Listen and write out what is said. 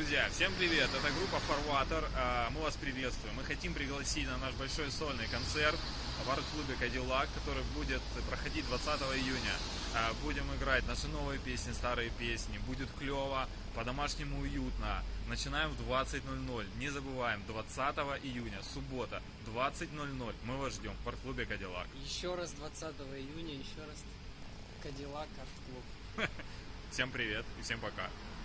Друзья, всем привет! Это группа Farwater. Мы вас приветствуем. Мы хотим пригласить на наш большой сольный концерт в арт-клубе Cadillac, который будет проходить 20 июня. Будем играть наши новые песни, старые песни. Будет клево, по-домашнему уютно. Начинаем в 20:00. Не забываем, 20 июня, суббота, 20:00. Мы вас ждем в арт-клубе Cadillac. Еще раз 20 июня, еще раз Cadillac арт-клуб. Всем привет и всем пока.